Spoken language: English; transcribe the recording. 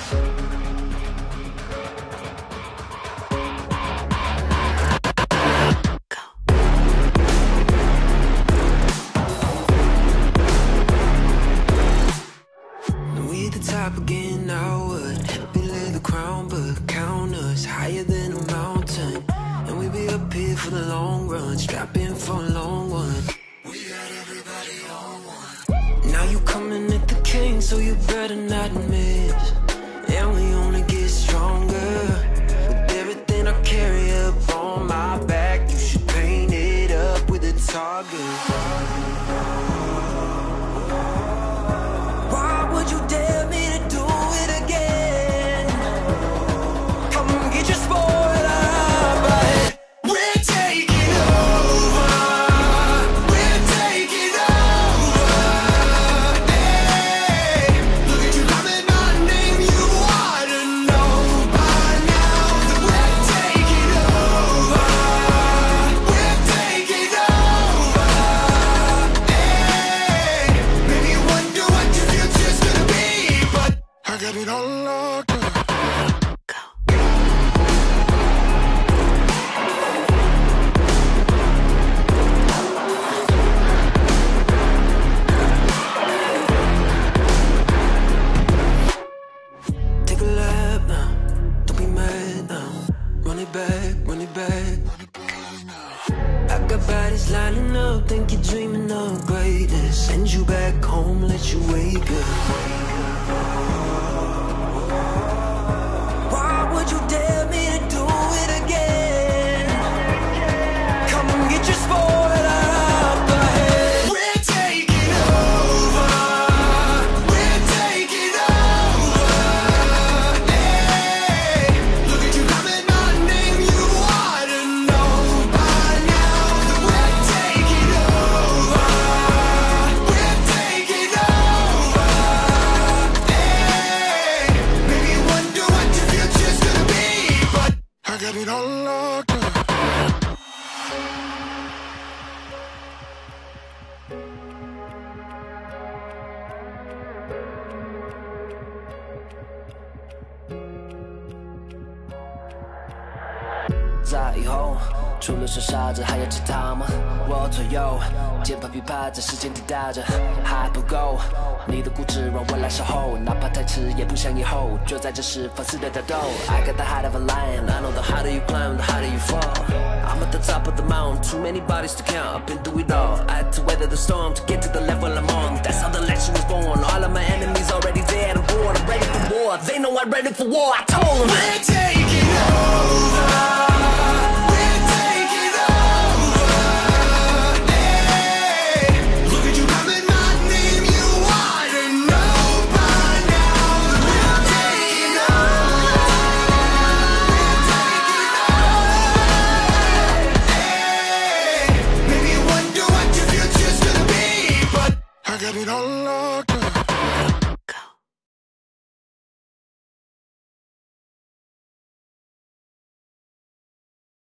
Again, I would happy lay the crown, but count us higher than a mountain, and we be up here for the long run, strap in for a long one. We got everybody on one. Now you coming at the king, so you better not miss. And we only get stronger with everything I carry up on my back. You should paint it up with a target. Why would you dare me? Lining up, think you're dreaming of greatness. Send you back home, let you wake up. Why would you dare me to do it again? Come and get your spoiler out the head. We're taking over. We're taking over. Hey, look at you coming, my name you ought to know by now. We're taking over. We're taking over. Hey, maybe you wonder what your future's gonna be, but I got it all locked up.在以后，除了说傻子，还有其他吗？我左右，键盘琵琶在时间滴答着，还不够。你的固执让我来守候，哪怕太迟也不想以后。就在这时放肆的挑逗。I got the heart of a lion, I know the harder you climb, the harder you fall. I'm at the top of the mountain, too many bodies to count. I've been through it all. I had to weather the storm to get to the level I'm on. That's how the legend was born. All of my enemies already dead. I'm bored, I'm ready for war. They know I'm ready for war. I told them we're taking over. I got it all locked up.